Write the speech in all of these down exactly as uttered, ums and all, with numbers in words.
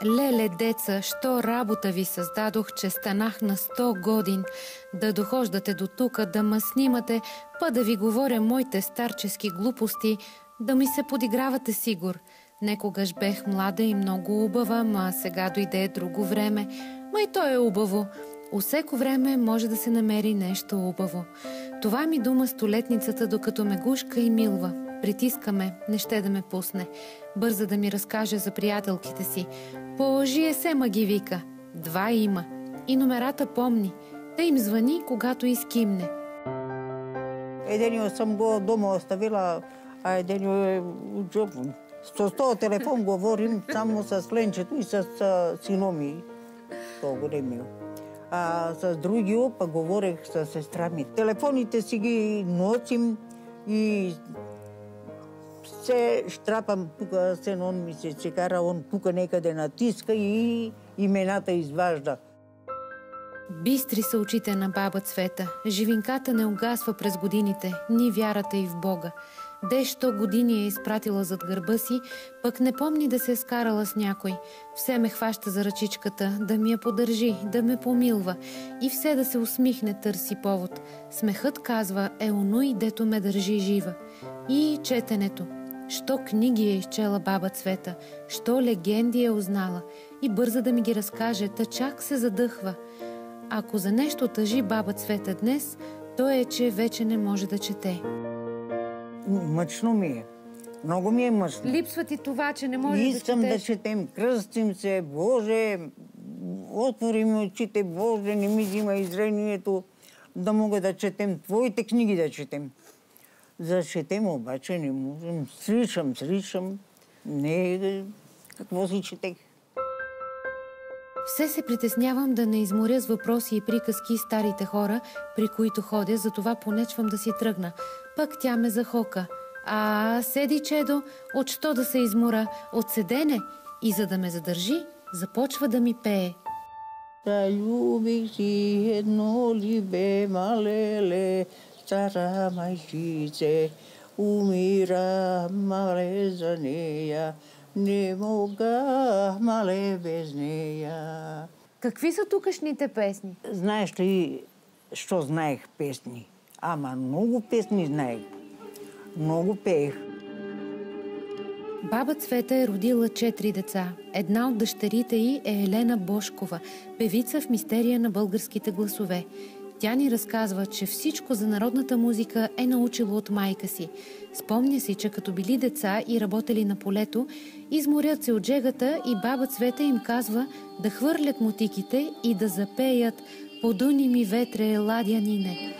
Леле, деца, що работа ви създадох, че станах на сто годин, да дохождате до тука, да ма снимате, па да ви говоря моите старчески глупости, да ми се подигравате сигур. Некогаш бех млада и много убава, ма сега дойде друго време. Ма и то е убаво. Усеко време може да се намери нещо убаво. Това ми дума столетницата, докато ме гушка и милва. Притискаме, не ще да ме пусне. Бърза да ми разкаже за приятелките си. По Ж С М ги вика. Два има. И номерата помни. Да им звъни, когато изкимне. Еденио съм го дома оставила, а еденио е в джоба. С този телефон говорим само с Ленчето и с сино ми. То големио. А с другио пък говорех с сестра ми. Телефоните си ги носим и се штрапам тук, сен он ми се чекара, он тук некъде натиска и имената изважда. Бистри са очите на баба Цвета. Живинката не угасва през годините, ни вярата и в Бога. Дещо години е изпратила зад гърба си, пък не помни да се е скарала с някой. Все ме хваща за ръчичката, да ми я подържи, да ме помилва и все да се усмихне, търси повод. Смехът, казва, е онуй, дето ме държи жива. И четенето. Що книги е изчела баба Цвета, що легенди е узнала и бърза да ми ги разкаже, та чак се задъхва. Ако за нещо тъжи баба Цвета днес, то е, че вече не може да чете. Мъчно ми е. Много ми е мъчно. Липсва ти това, че не можеш да четеш. Искам да четем. Кръстим се, Боже, отвори ми очите, Боже, не ми взима изрението, да мога да четем твоите книги да четем. За четем обаче не можем. Сричам, сричам. Не, какво си четех? Все се притеснявам да не изморя с въпроси и приказки старите хора, при които ходя, затова понечвам да си тръгна. Пък тя ме захока. А, седи, чедо, от що да се измора? От седене. И за да ме задържи, започва да ми пее. Да любих си едно либе малеле, стара майчице, умира мале за нея. Не мога, мале, без нея. Какви са тукашните песни? Знаеш ли, що знаех песни? Ама много песни знаех. Много пеех. Баба Цвета е родила четири деца. Една от дъщерите й е Елена Бошкова, певица в мистерия на българските гласове. Тя ни разказва, че всичко за народната музика е научила от майка си. Спомня си, че като били деца и работели на полето, изморят се от жегата и баба Цвета им казва да хвърлят мотиките и да запеят «Подуни ми ветре, ладянине».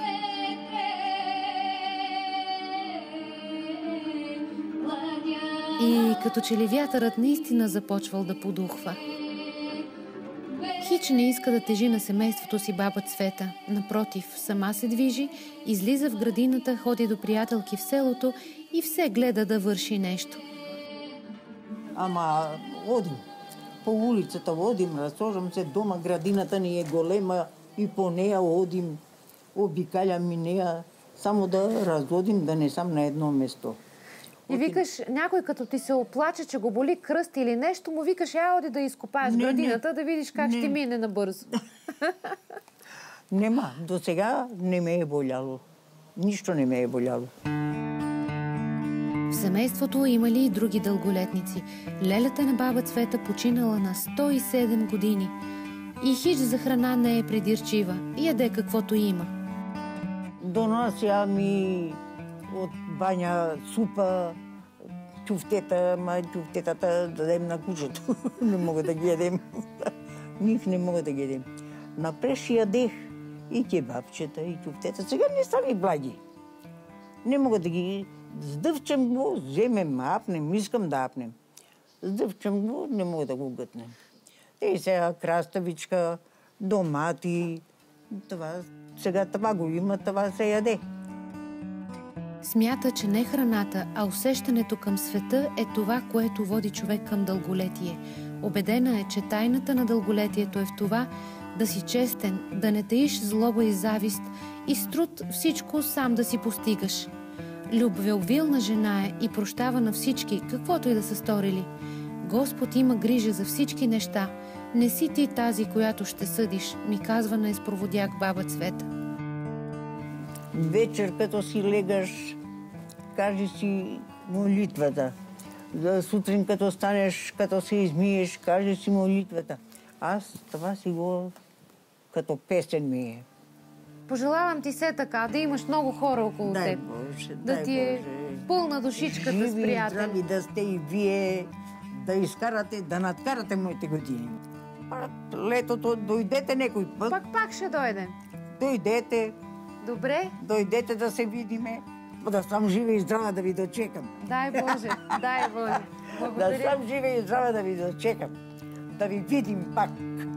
И като че ли вятърът наистина започвал да подухва. Хич не иска да тежи на семейството си баба Цвета. Напротив, сама се движи, излиза в градината, ходи до приятелки в селото и все гледа да върши нещо. Ама одим. По улицата одим, разсожам се дома, градината ни е голема и по нея одим, обикалям и нея, само да разодим, да не съм на едно место. И викаш, някой като ти се оплаче, че го боли кръст или нещо, му викаш, я оди да изкопаеш не, градината, не, да видиш как не. Ще мине набързо. Нема, до сега не ме е боляло. Нищо не ме е боляло. В семейството имали и други дълголетници. Лелята на баба Цвета починала на сто и седем години. И хич за храна не е придирчива. Яде каквото има. Донася ми от баня супа, чуфтета, ма чуфтетата да дадем на кучето. Не мога да ги ядем. Нив не мога да ги ядем. Напред ядех и кебабчета, и чуфтета. Сега не са ми благи. Не мога да ги... Сдъвчам го, вземем, апнем, искам да апнем. Сдъвчам го, не мога да го гътнем. Те сега краставичка, домати, това, сега това го има, това се яде. Смята, че не храната, а усещането към света е това, което води човек към дълголетие. Убедена е, че тайната на дълголетието е в това да си честен, да не таиш злоба и завист и с труд всичко сам да си постигаш. Любвеобилна жена е и прощава на всички, каквото и да са сторили. Господ има грижа за всички неща. Не си ти тази, която ще съдиш, ми казва на изпроводяк баба Цвета. Вечер, като си легаш, кажи си молитвата. За сутрин, като станеш, като се измиеш, кажи си молитвата. Аз това си го като песен ми е. Пожелавам ти се така, да имаш много хора около Дай теб. Боже, Да дай ти е Боже. пълна душичката с Живи и приятели. здрави да сте и вие, да изкарате, да надкарате моите години. А летото дойдете некой път, Пак пак ще дойдем. дойдете, Добре? дойдете да се видиме, да съм жива и здрава да ви дочекам. Дай Боже, дай Боже. Да Благодаря. съм жива и здрава да ви дочекам. Да ви видим пак.